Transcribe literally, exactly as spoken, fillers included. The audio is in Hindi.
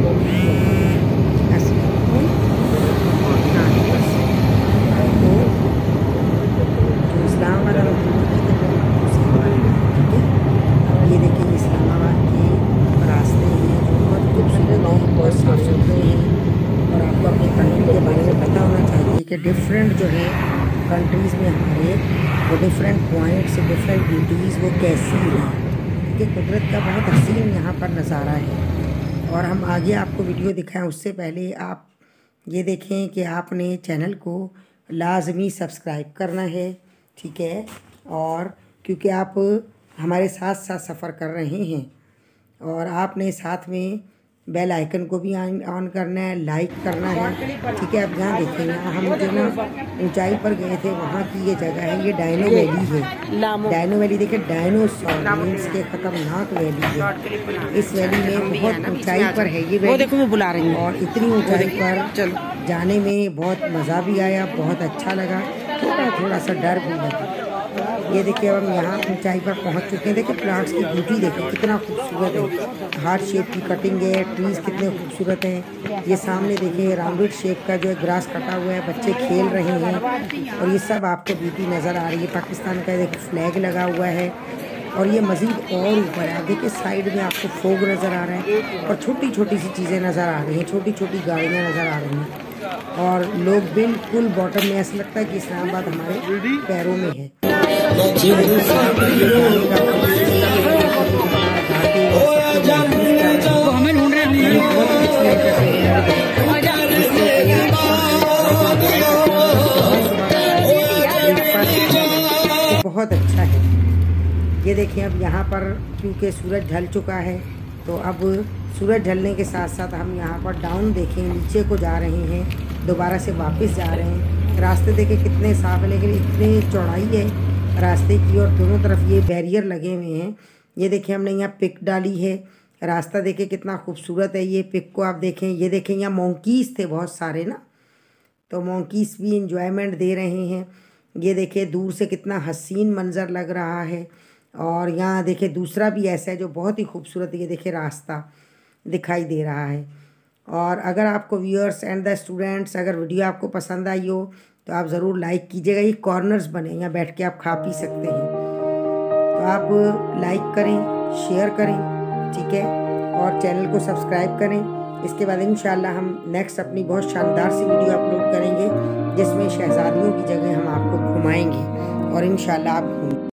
ये देखिए इस्लामाबाद के रास्ते हैं, बहुत खूबसूरत हैं, बहुत साफ सुथरे हैं। और आपको अपनी कंट्री के बारे में पता होना चाहिए कि डिफरेंट जो है कंट्रीज़ में हमारे वो डिफरेंट पॉइंट्स, डिफरेंट ब्यूटीज़ वो कैसी हैं। कि कुदरत का बहुत हसीन यहाँ पर नज़ारा है। और हम आगे आपको वीडियो दिखाएं उससे पहले आप ये देखें कि आपने चैनल को लाजमी सब्सक्राइब करना है, ठीक है। और क्योंकि आप हमारे साथ साथ सफ़र कर रहे हैं और आपने साथ में बेल आइकन को भी ऑन करना है, लाइक करना है, ठीक है। अब यहाँ देखें, यहाँ हम जो ना ऊंचाई पर गए थे, वहाँ की ये जगह है, ये डायनो वैली है। डायनो वैली देखिए, डायनोसॉर मीन्स के खतरनाक वैली है। इस वैली में बहुत ऊंचाई पर है ये वैली, देखो वो बुला रही है। और इतनी ऊंचाई पर जाने में बहुत मज़ा भी आया, बहुत अच्छा लगा, थोड़ा थोड़ा सा डर भी लगा। ये देखिए अब हम यहाँ ऊंचाई पर पहुँच चुके हैं। देखिए प्लांट्स की ब्यूटी देखिए कितना खूबसूरत है, हार्ट शेप की कटिंग है, ट्रीज़ कितने खूबसूरत हैं। ये सामने देखिए राउंडेड शेप का जो है ग्रास कटा हुआ है, बच्चे खेल रहे हैं और ये सब आपको ब्यूटी नज़र आ रही है। पाकिस्तान का देखिए फ्लैग लगा हुआ है और ये मज़ीद और ऊपर है। देखिए साइड में आपको फोग नज़र आ रहा है और छोटी छोटी सी चीज़ें नज़र आ रही हैं, छोटी छोटी गाड़ियाँ नज़र आ रही हैं। और लोग बिल्कुल बॉटम में, ऐसा लगता है कि इस्लामाबाद हमारे पैरों में है। हमें ढूंढ रहे हैं, बहुत अच्छा है। ये देखिए अब यहाँ पर क्योंकि सूरज ढल चुका है तो अब सूरज ढलने के साथ साथ हम यहाँ पर डाउन देखें, नीचे को जा रहे हैं, दोबारा से वापस जा रहे हैं। रास्ते देखें कितने साफ है, लेकिन इतनी चौड़ाई है रास्ते की और दोनों तरफ ये बैरियर लगे हुए हैं। ये देखिए हमने यहाँ पिक डाली है, रास्ता देखिए कितना खूबसूरत है। ये पिक को आप देखें, ये देखें यहाँ मोंकीज़ थे बहुत सारे ना, तो मोंकीज़ भी इंजॉयमेंट दे रहे हैं। ये देखिए दूर से कितना हसीन मंज़र लग रहा है। और यहाँ देखिए दूसरा भी ऐसा है जो बहुत ही खूबसूरत, ये देखिए रास्ता दिखाई दे रहा है। और अगर आपको व्यूअर्स एंड द स्टूडेंट्स, अगर वीडियो आपको पसंद आई हो तो आप ज़रूर लाइक कीजिएगा। ये कॉर्नर्स बने, यहाँ बैठ के आप खा पी सकते हैं, तो आप लाइक करें, शेयर करें, ठीक है। और चैनल को सब्सक्राइब करें। इसके बाद इंशाल्लाह हम नेक्स्ट अपनी बहुत शानदार सी वीडियो अपलोड करेंगे जिसमें शहज़ादियों की जगह हम आपको घुमाएंगे और इंशाल्लाह आप